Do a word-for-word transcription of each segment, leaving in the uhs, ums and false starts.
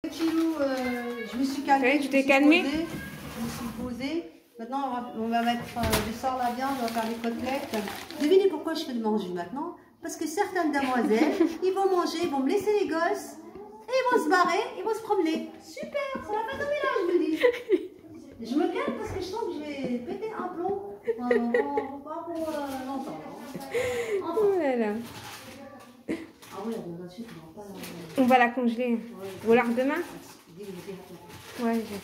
Chilou, euh, je me suis calmée. Oui, tu t'es calmée? Posée, je me suis posée. Maintenant, on va, on va mettre, euh, je sors la viande, on va faire les côtelettes. Devinez pourquoi je fais le manger maintenant? Parce que certaines demoiselles, ils vont manger, ils vont me laisser les gosses, et ils vont se barrer, ils vont se promener. Super, ça va pas dormir là, je me dis. Je me calme parce que je sens que je vais péter un plomb. Euh, on va pas pour euh, longtemps. Voilà. Ah oui, on va, suite, on va pas la... On va la congeler. Ouais. Ou alors demain? Ouais, j'ai...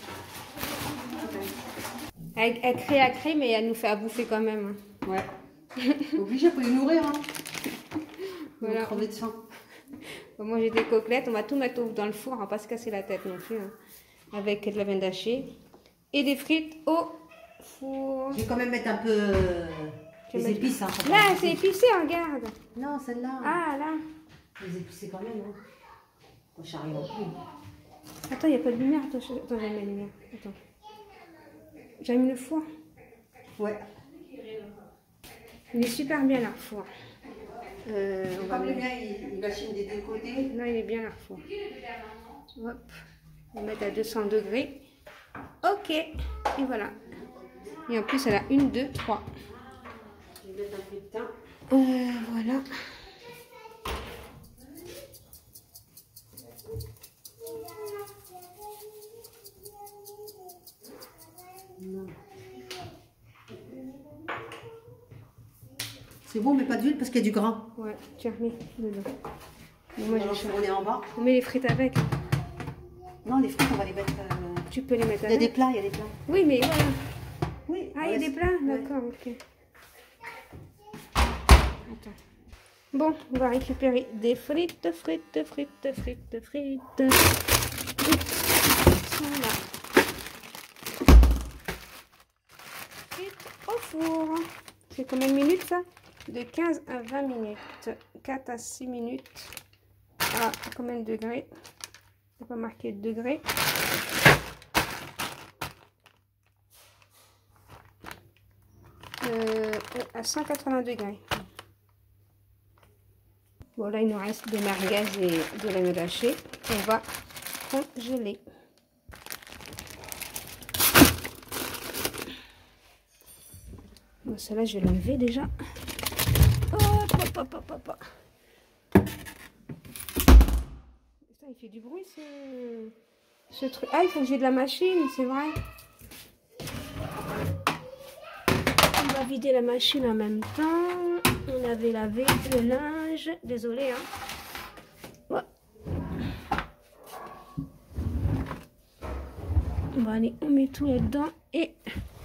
Elle, elle crée, elle crée, mais elle nous fait à bouffer quand même. Ouais. Obligé, faut les nourrir. Hein. Voilà. On va crever de faim. On va manger des côtelettes. On va tout mettre dans le four. On va pas se casser la tête non plus. Hein. Avec de la viande hachée. Et des frites au four. Je vais quand même mettre un peu euh, les mettre... épices. Hein, là, c'est épicé, regarde. Non, celle-là. Ah, là. Les épicés quand même. Hein. Moi, j'arrive non plus. Attends, il n'y a pas de lumière. Attends, je... Attends, j'ai mis la lumière. Attends. J'ai mis le four. Ouais. Il est super bien là, le four. Euh, on va Comme le mettre... mien, il, il machine des deux côtés. Non, il est bien là, le four. Hop. On va mettre à deux cents degrés. Ok. Et voilà. Et en plus, elle a une, deux, trois. Je vais mettre un peu de thym. Euh, voilà. C'est bon, mais pas d'huile parce qu'il y a du gras. Ouais, tu as remis dedans. Bon, moi, alors, on est en bas. On met les frites avec. Non, les frites, on va les mettre. Euh... Tu peux les mettre avec. Il y a des plats, il y a des plats. Oui, mais voilà. Oui. Ah, il y a des plats? D'accord, ok. Attends. Bon, on va récupérer des frites, frites, frites, frites, frites. Voilà. Frites au four. C'est combien de minutes ça? De quinze à vingt minutes. quatre à six minutes. À combien de degrés? On va marquer de degrés. Euh, à cent quatre-vingts degrés. Bon, là il nous reste des merguez et de la viande hachée. On va congeler. Bon, celle-là je vais l'enlever déjà. Hop, hop, hop, hop, hop. Putain, il fait du bruit ce, ce truc. Ah, il faut que j'ai de la machine, c'est vrai. On va vider la machine en même temps. On avait lavé le linge. Désolée, hein. Ouais. Bon, allez, on met tout là-dedans et...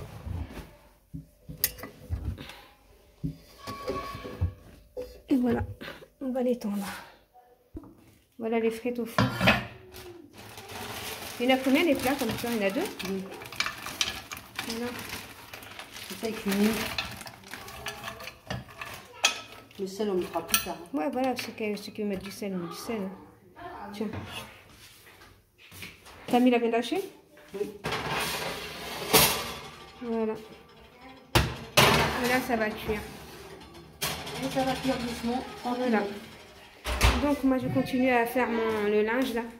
Et voilà, on va l'étendre. Voilà les frites au four. Il y en a combien les plats comme ça? Il y en a deux? Oui. Voilà. C'est ça avec une. Le sel, on le mettra plus tard. Ouais, voilà, ceux qui, ceux qui veulent mettre du sel, on met du sel. Tiens. T'as mis la viande hachée? Oui. Voilà. Et là, ça va cuire. Et ça va cuire doucement. Voilà. Donc, moi, je continue à faire mon, le linge, là.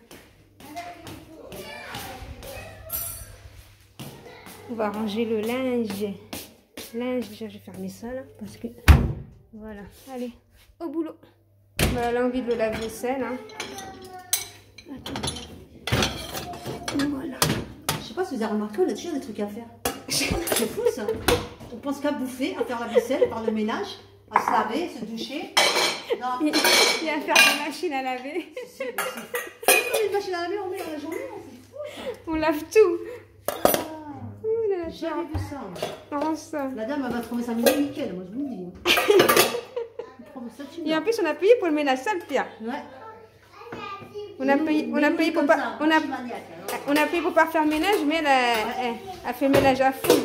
On va ranger le linge. Linge, déjà, je vais fermer ça, là, parce que... Voilà. Allez, au boulot. Voilà, là, envie de le lave-vaisselle, hein. Attends. Voilà. Je sais pas si vous avez remarqué, on a toujours des trucs à faire. C'est fou, ça. On pense qu'à bouffer, à faire la vaisselle, à faire le ménage, à se laver, se doucher. Non. Il y a à faire des machines à laver. C'est comme une machine à laver, on met dans la journée, c'est fou, ça. On lave tout. Ah, Ouh, j'ai jamais vu ça. Comment ça? La dame, elle va trouver ça mieux nickel, moi je vous le dis. Et en plus, on a payé pour le ménage, ça le pire. Ouais. On a payé, on a payé pour pas, on a, on a payé pour pas faire le ménage, mais elle a, elle, elle fait le ménage à fond.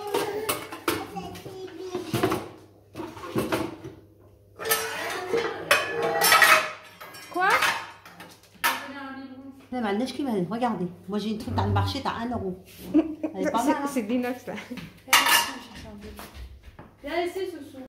Quoi? La neige qui va aller, regardez. Moi j'ai une truc dans le marché, t'as un euro. Elle est pas mal. C'est de l'inox là. Viens laisser ce sou.